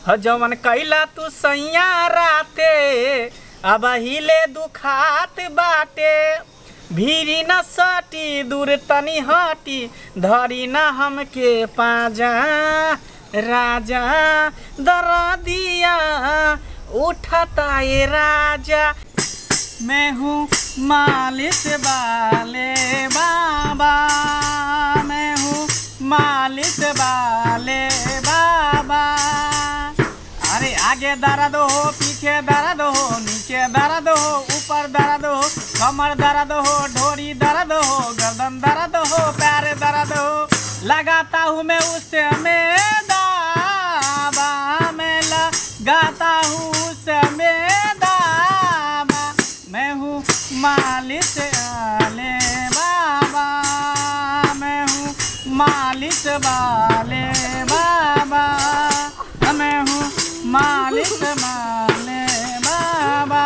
जवन कैला तू सैया राते अब हिले दुखात बाटे भीरी न सटी दूर तनी हटी धरी न हमके पाजा राजा दरदिया उठता ये राजा मैं हूँ मालिश वाले बाबा मैं हूँ मालिश वाले बाबा। अरे आगे दर्द हो पीछे दर्द हो नीचे दर्द हो ऊपर दर्द हो कमर दर्द हो ढोरी दर्द हो गर्दन दर्द हो पैर दर्द हो लगाता हूँ मैं उससे मैं दावा मैं लगाता हूँ उससे मैं दावा मैं हूँ मालिश वाले बाबा मैं हूँ मालिश वाले बाबा मैं हूँ मालिश वाले बाबा।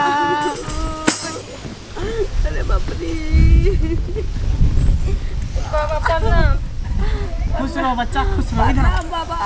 अरे बाप रे बाबा प्रणाम। खुश रहो बच्चा खुश रहो इधर बाबा।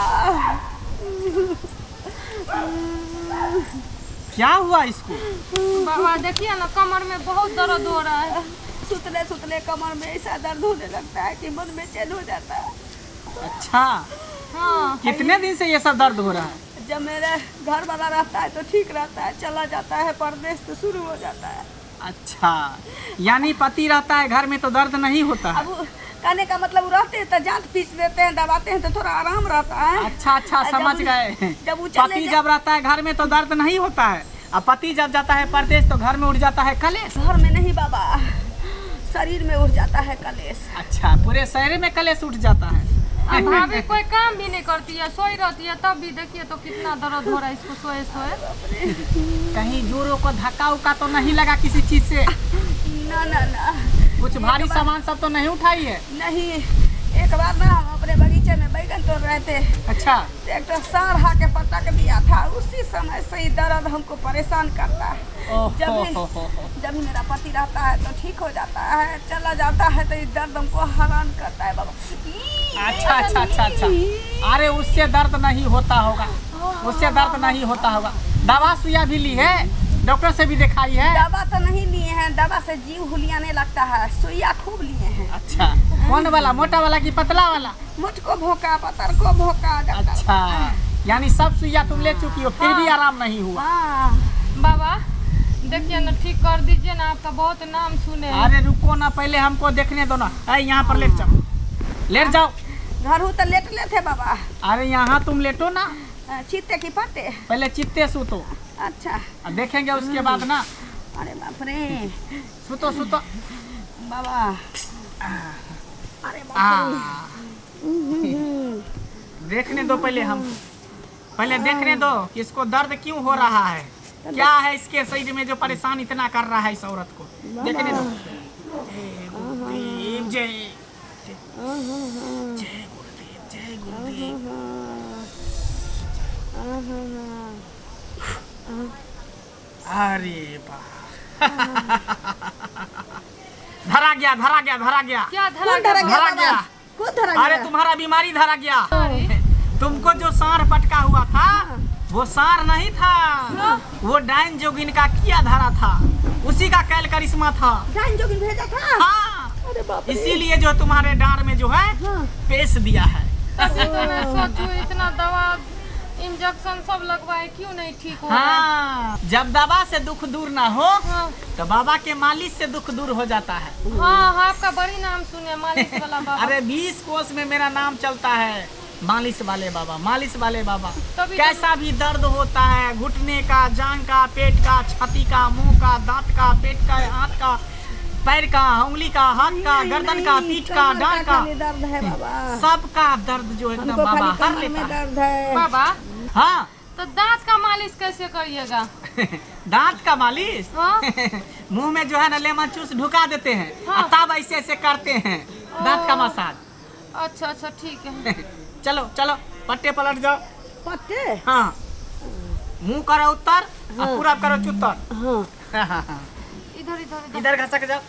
क्या हुआ इसको? बाबा देखिए ना कमर में बहुत दर्द हो रहा है। सुतले सुतले कमर में ऐसा दर्द होने लगता है कि मन बेचैन हो जाता है। अच्छा हाँ कितने दिन से ये सब दर्द हो रहा है? जब मेरे घर वाला रहता है तो ठीक रहता है, चला जाता है परदेश तो शुरू हो जाता है। अच्छा यानी पति रहता है घर में तो दर्द नहीं होता है? अब कहने का मतलब रहते हैं तो जांच पीस देते हैं दबाते हैं तो थोड़ा आराम रहता है। अच्छा अच्छा समझ गए। जब पति जब रहता है घर में तो दर्द नहीं होता है और पति जब जाता है परदेश तो घर में उठ जाता है कलेश। घर में नहीं बाबा शरीर में उठ जाता है कलेश। अच्छा पूरे शरीर में कलेश उठ जाता है। अब भाभी कोई काम भी नहीं करती है सोई रहती है तब भी देखिए तो कितना दर्द हो रहा है इसको सोए सोए। कहीं जोरों को धक्का उक्का तो नहीं लगा किसी चीज से? ना ना ना कुछ भारी सामान सब तो नहीं उठाई है? नहीं। एक बार ना हम अपने बगीचे में बैगन तोड़ रहे थे। अच्छा एक तो साढ़ के पटक दिया था उसी समय से ही दर्द हमको परेशान करता है। जब भी मेरा पति रहता है तो ठीक हो जाता है, चला जाता है तो ये दर्द हमको हैरान करता है बाबा। अच्छा अच्छा अच्छा अच्छा अरे उससे दर्द नहीं होता होगा उससे दर्द नहीं होता होगा। दवा सुइया भी ली है डॉक्टर से भी दिखाई है? दवा तो नहीं लिए हैं, दवा से जीव हुलियाने लगता है, सुइया खूब लिए हैं। अच्छा कौन वाला मोटा वाला कि पतला वाला? मुझ को भोंका पतर को भोंका। अच्छा यानी सब सुइया तुम ले चुकी हो फिर भी आराम नहीं हुआ? बाबा देखिए ना ठीक कर दीजिए ना आपका बहुत नाम सुने। अरे रुको ना पहले हमको देखने दो ना। यहाँ पर लेट जाओ लेट जाओ। घर हो तो लेट लेते बाबा। अरे यहाँ तुम लेटो ना चित्ते की पट्टे पहले चित्ते सुतो। अच्छा देखेंगे उसके बाद ना। अरे बाप रे सुतो सुतो बाबा। अरे देखने दो पहले हम पहले देखने दो कि इसको दर्द क्यों हो रहा है क्या है इसके शरीर में जो परेशान इतना कर रहा है इस औरत को देखने दो। जय जय जय गुरुदेव जय गुरुदेव। अरे धरा गया धरा गया धरा गया। क्या धरा गया? अरे तुम्हारा बीमारी धरा गया। तुमको जो सार पटका हुआ था वो सार नहीं था वो डाइन जोगिन का किया धरा था उसी का कैल करिश्मा था। डाइन जोगिन भेजा था? हाँ इसीलिए जो तुम्हारे डांड में जो है पेश दिया है। तभी तो मैं सोचूं इतना दवा इंजेक्शन सब लगवाए क्यों नहीं ठीक हो? हाँ जब दवा से दुख दूर ना हो तो बाबा के मालिश से दुख दूर हो जाता है। हाँ आपका बड़ी नाम सुने मालिश वाला बाबा। अरे 20 कोस में मेरा नाम चलता है मालिश वाले बाबा मालिश वाले बाबा। कैसा भी दर्द होता है घुटने का जांग का पेट का छाती का मुंह का दांत का पेट का हाथ का पैर का उंगली का हाथ का गर्दन का पीठ का डांड का दर्द है बाबा। सबका दर्द जो एकदम बाबा हर लेता है। बाबा हाँ तो दांत का मालिश कैसे करिएगा? दांत का मालिश? हाँ? मुंह में जो है ना लेमन जूस ढुका देते हैं हाँ? तब ऐसे ऐसे करते हैं दांत का मसाज। अच्छा अच्छा ठीक है। चलो चलो पट्टे पलट जाओ। पट्टे? हाँ मुंह करो उत्तर और पूरा करो चुत्तर। इधर इधर इधर घसक जाओ।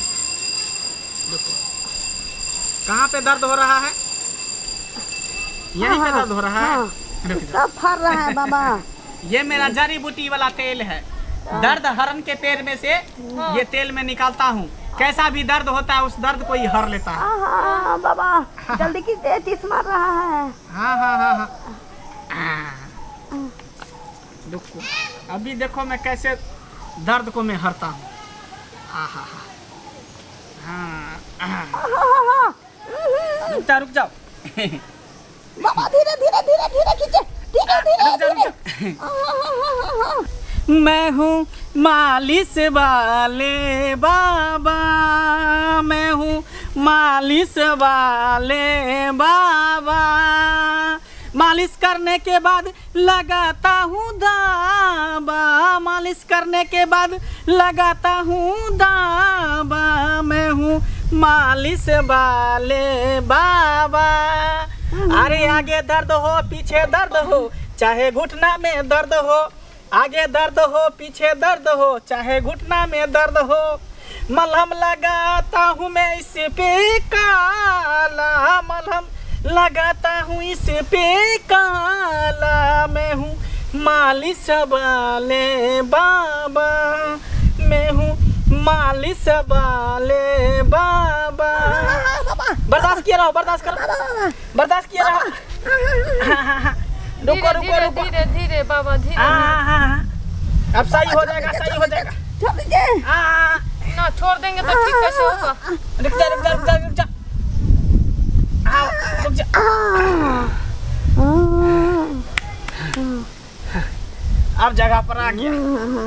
देखो कहाँ पे दर्द हो रहा है? यहीं पे दर्द हो रहा है? हाँ, रुक जाओ। सब फर रहा है बाबा। ये मेरा जड़ी बूटी वाला तेल है। दर्द हरण के पेड़ में से ये तेल मैं निकालता हूँ। कैसा भी दर्द होता है उस दर्द को ही हर लेता है। हाँ बाबा, जल्दी की तेज मार रहा है। हाँ हाँ हाँ हाँ। रुको, अभी देखो मैं कैसे दर्द को मैं हरता हूँ। हाँ। रुक जाओ बाबा, धीरे धीरे धीरे धीरे खींचे, धीरे धीरे धीरे। मैं हूँ मालिश वाले बाबा, मैं हूँ मालिश वाले बाबा। मालिश करने के बाद लगाता हूँ दाबा, मालिश करने के बाद लगाता हूँ दाबा। मैं हूँ मालिश वाले बाबा। अरे आगे दर्द हो पीछे दर्द हो, चाहे घुटना में दर्द हो। आगे दर्द हो पीछे दर्द हो, चाहे घुटना में दर्द हो। मलहम लगाता हूँ मैं इस पे काला, मलहम लगाता हूँ इस पे काला। मैं हूँ मालिश वाले बाबा, मैं हूँ मालिश वाले बाबा। बर्दाश्त किया रहो, बर्दाश्त करो, बर्दाश्त किया रहो। रुको रुको रुको, धीरे धीरे बाबा, धीरे। अब सही हो जाएगा, सही हो जाएगा। छोड़ दीजिए। ना छोड़ देंगे तो ठीक कैसे होगा? रुक जा रुक जा रुक जा रुक जा। रुक जा। अब जगह पर आ गया।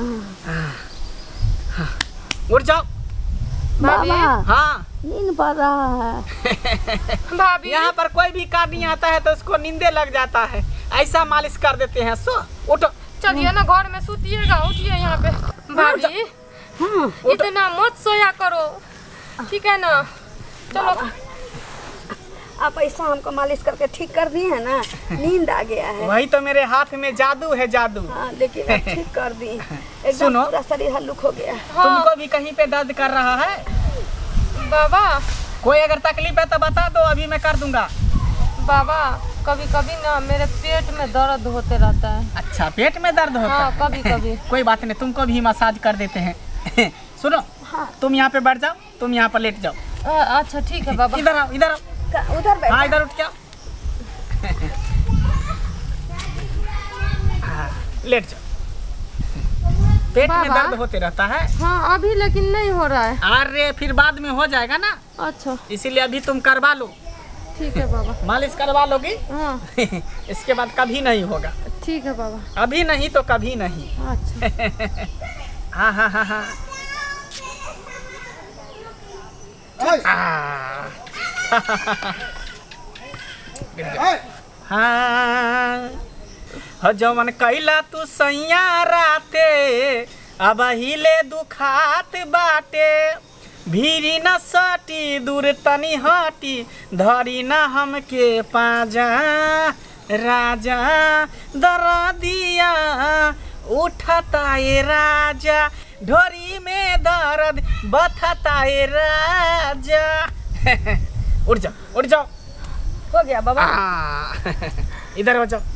उठ जाओ भाभी। हाँ, नींद पड़ रहा है। भाभी, यहाँ पर कोई भी कार्य आता है तो उसको नींदे लग जाता है। ऐसा मालिश कर देते हैं। सो उठो, चलिए ना घर में सुतिएगा, उठिए यहाँ पे। भाभी इतना मत सोया करो, ठीक है ना? चलो। आप ऐसा हमको मालिश करके ठीक कर दिए है ना, नींद आ गया है। वही तो मेरे हाथ में जादू है, जादू। हाँ, लेकिन अब ठीक कर दी, एकदम सुनो, पूरा शरीर हल्लुक हो गया। तुमको भी कहीं पे दर्द कर रहा है? बाबा, कोई अगर तकलीफ है तो बता दो, अभी मैं कर दूंगा। बाबा कभी कभी ना मेरे पेट में दर्द होते रहता है। अच्छा, पेट में दर्द होता हाँ, है? कभी कभी। कोई बात नहीं, तुमको भी मसाज कर देते हैं। सुनो, हाँ। तुम यहाँ पे बैठ जाओ, तुम यहाँ पर लेट जाओ। अच्छा ठीक है बाबा। इधर आओ, इधर आओ। उधर बैठ। हाँ, इधर उठ के आओ। हाँ, लेट जाओ। पेट में बाबा? दर्द होते रहता है? हाँ, अभी लेकिन नहीं हो रहा है। अरे फिर बाद में हो जाएगा ना, अच्छा इसीलिए अभी तुम करवा लो। ठीक है बाबा। मालिश करवा लोगी? हाँ इसके बाद कभी नहीं होगा। ठीक है बाबा। अभी नहीं तो कभी नहीं। अच्छा। हाँ हाँ हाँ हाँ। हाँ, जवन कैला तू सैया राते, अब हिले दुखात बाटे। भीरी न सटी दूर तनी हटी, धरी न हमके पाजा। राजा दरदिया उठता ए राजा, ढोरी में दर्द बथता ए राजा। उठ जाओ, उठ जाओ। हो गया बाबा। इधर हो जाओ।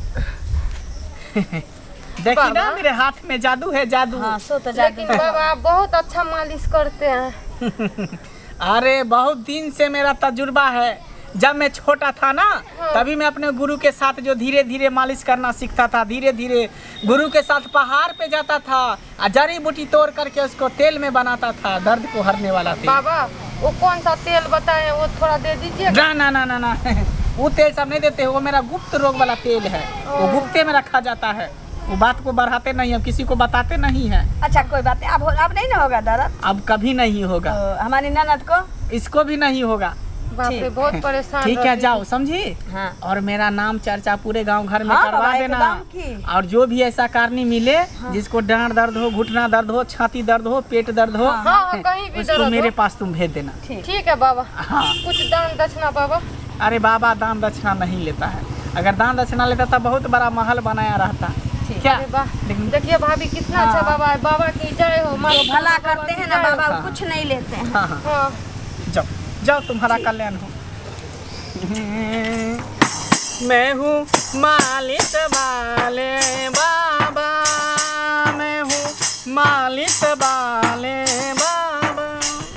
देखी ना, मेरे हाथ में जादू है, जादू। हाँ, सो तो जादू। लेकिन बाबा आप बहुत अच्छा मालिश करते हैं। अरे बहुत दिन से मेरा तजुर्बा है। जब मैं छोटा था ना, तभी मैं अपने गुरु के साथ जो धीरे धीरे मालिश करना सीखता था। धीरे धीरे गुरु के साथ पहाड़ पे जाता था, जड़ी बूटी तोड़ करके उसको तेल में बनाता था, दर्द को हरने वाला तेल। बाबा वो कौन सा तेल बताए, वो थोड़ा दे दीजिए। ना ना ना ना ना, वो तेल सब नहीं देते। वो मेरा गुप्त रोग वाला तेल है, वो गुप्ते में रखा जाता है। वो बात को बढ़ाते नहीं, हम किसी को बताते नहीं है। अच्छा कोई बात नहीं, अब नहीं ना होगा दर्द? अब कभी नहीं होगा। हमारी ननद को, इसको भी नहीं होगा। बाप रे, बहुत परेशान। ठीक है, जाओ, समझी? हाँ। और मेरा नाम चर्चा पूरे गांव घर में हाँ, करवा देना। और जो भी ऐसा कारणी मिले, जिसको डांड दर्द हो, घुटना दर्द हो, छाती दर्द हो, पेट दर्द हो, हाँ, कहीं भी उसको दर्द मेरे हो। पास तुम भेज देना। ठीक है बाबा। हाँ। कुछ दान दक्षिणा बाबा? अरे बाबा दान दक्षिणा नहीं लेता है। अगर दान दक्षिणा लेता तो बहुत बड़ा महल बनाया रहता। क्या? लेकिन देखिए भाभी कितना अच्छा बाबा है। बाबा की जय हो। भला करते हैं ना बाबा, कुछ नहीं लेते हैं। हाँ हाँ, जाओ जाओ, तुम्हारा कल्याण हो। मैं हूँ मालिश वाले बाबा, मैं हूँ मालिश वाले